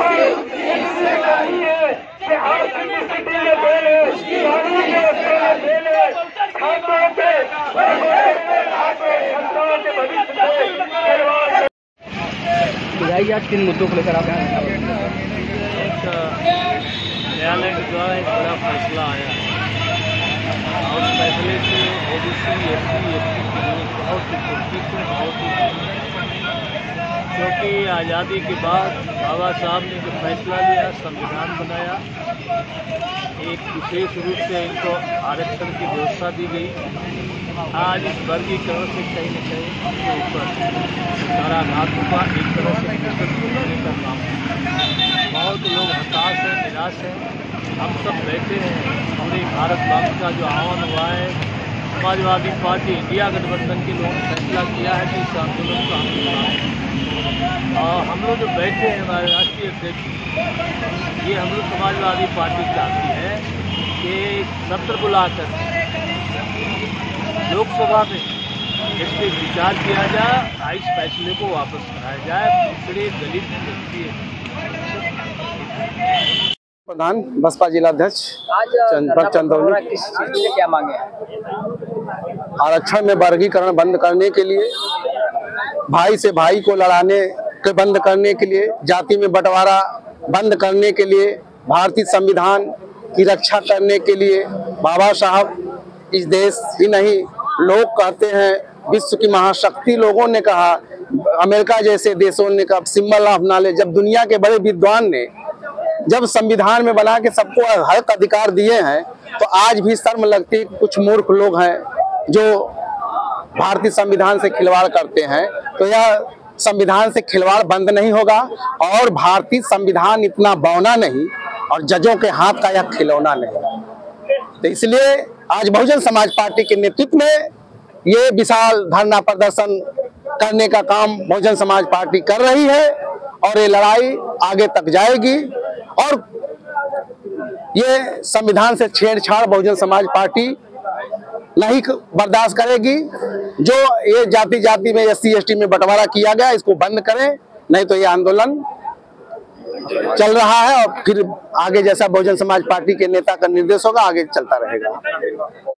आज किन मुद्दों को लेकर आप हैं? न्यायालय के द्वारा एक बड़ा फैसला आया और फैसले से ओबीसी एससी एसटी के लिए बहुत ही खुशी से बहुत ही क्योंकि आज़ादी के बाद बाबा साहब ने जो फैसला लिया, संविधान बनाया, एक विशेष रूप से इनको आरक्षण की व्यवस्था दी गई। आज इस वर्गीकरण से कहीं न कहीं उनके ऊपर काराघात हुआ, एक तरह से करने का काम। बहुत लोग हताश हैं, निराश हैं। हम सब बैठे हैं, पूरे भारत वर्ष का जो आह्वान हुआ है, समाजवादी पार्टी इंडिया गठबंधन के लोगों ने फैसला किया है कि इस आंदोलन को हम चलाएं। और हम लोग जो बैठे हैं, हमारे राष्ट्रीय अध्यक्ष, ये हम लोग समाजवादी पार्टी चाहती है कि सत्र बुलाकर लोकसभा में इस पर विचार किया जाए, इस फैसले को वापस कराया जाए। पिछड़े दलित व्यक्ति प्रधान बसपा जिलाध्यक्ष चंदौली, किस चीज के क्या मांगे? आरक्षण में वर्गीकरण बंद करने के लिए, भाई से भाई को लड़ाने के बंद करने के लिए, जाति में बंटवारा बंद करने के लिए, भारतीय संविधान की रक्षा करने के लिए। बाबा साहब इस देश ही नहीं, लोग कहते हैं विश्व की महाशक्ति लोगों ने कहा, अमेरिका जैसे देशों ने कहा सिंबल ऑफ नॉलेज। जब दुनिया के बड़े विद्वान ने जब संविधान में बना के सबको हक अधिकार दिए हैं, तो आज भी शर्म लगती है। कुछ मूर्ख लोग हैं जो भारतीय संविधान से खिलवाड़ करते हैं। तो यह संविधान से खिलवाड़ बंद नहीं होगा और भारतीय संविधान इतना बौना नहीं और जजों के हाथ का यह खिलौना नहीं। तो इसलिए आज बहुजन समाज पार्टी के नेतृत्व में ये विशाल धरना प्रदर्शन करने का काम बहुजन समाज पार्टी कर रही है और ये लड़ाई आगे तक जाएगी। और ये संविधान से छेड़छाड़ बहुजन समाज पार्टी नहीं बर्दाश्त करेगी। जो ये जाति जाति में एससी एसटी में बंटवारा किया गया, इसको बंद करें, नहीं तो ये आंदोलन चल रहा है और फिर आगे जैसा बहुजन समाज पार्टी के नेता का निर्देश होगा, आगे चलता रहेगा।